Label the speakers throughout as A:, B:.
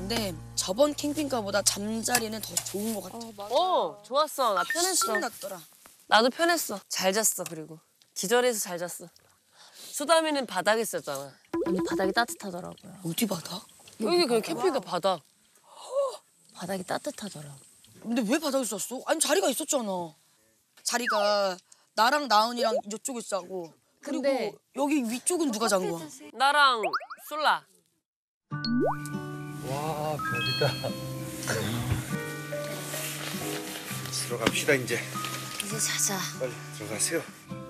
A: 근데 저번 캠핑카보다 잠자리는 더 좋은 것 같아.
B: 좋았어. 나 편했어.
A: 신이 났더라.
B: 나도 편했어. 잘 잤어, 그리고. 기절해서 잘 잤어. 수다미는 바닥에 있었잖아.
C: 언니 바닥이 따뜻하더라고요.
A: 어디 바닥?
B: 여기 그 캠핑카 바닥.
C: 바닥이 따뜻하더라고.
A: 근데 왜 바닥에 쌌어? 아니 자리가 있었잖아. 자리가 나랑 나은이랑 이쪽에 싸고 그리고
C: 근데
A: 여기 위쪽은 누가 잔 거야?
B: 나랑 솔라.
D: 와, 별이다.
E: 들어갑시다 이제.
C: 이제 자자.
E: 빨리 들어가세요.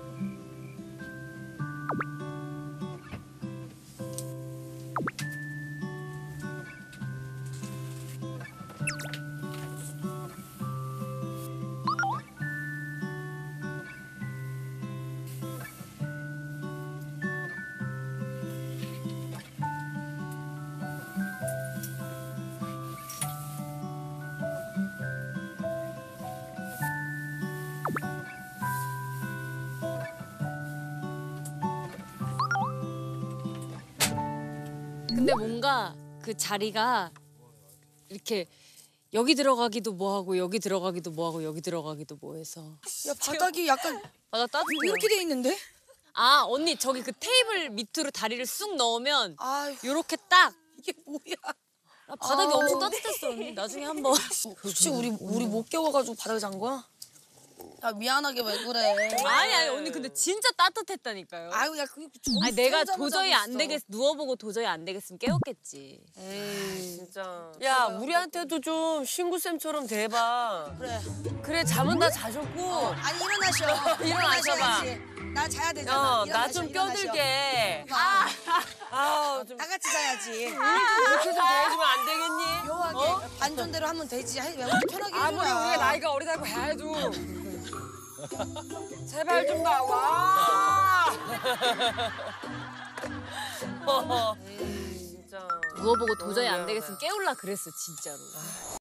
C: 근데 뭔가 그 자리가 이렇게 여기 들어가기도 뭐하고 여기 들어가기도 뭐하고 여기 들어가기도 뭐해서.
A: 야 바닥이 약간
C: 바닥 따뜻해요.
A: 이렇게 돼 있는데?
C: 아 언니 저기 그 테이블 밑으로 다리를 쑥 넣으면
A: 아유
C: 요렇게 딱.
A: 이게 뭐야?
C: 아, 바닥이 엄청 따뜻했어 언니. 나중에 한번.
A: 혹시 우리 못 깨워가지고 바닥에 잔 거야? 야 미안하게 왜 그래?
C: 아니 언니 근데 진짜 따뜻했다니까요.
A: 아유 야 그게 좋은
C: 아니 내가
A: 수영장을
C: 도저히
A: 자고
C: 안
A: 있어.
C: 되겠 누워보고 도저히 안 되겠으면 깨웠겠지.
A: 에이
B: 진짜. 야, 우리한테도 좀 신구쌤처럼 대봐.
A: 그래.
B: 그래, 잠은 다 자셨고.
A: 아니 일어나셔.
B: 일어나셔봐.
A: 나 자야 되잖아.
B: 나 좀
A: 일어나셔.
B: 껴들게. 좀
A: 다 같이 자야지.
B: 이렇게 좀 대해주면 안 되겠니?
A: 묘하게 반전대로 하면 되지. 왜 편하게
B: 아무리
A: 해줘라.
B: 우리가 나이가 어리다고 해도. 제발 좀 나와. 진짜.
C: 누워보고 도저히 안 되겠으면 깨울라 그랬어 진짜로.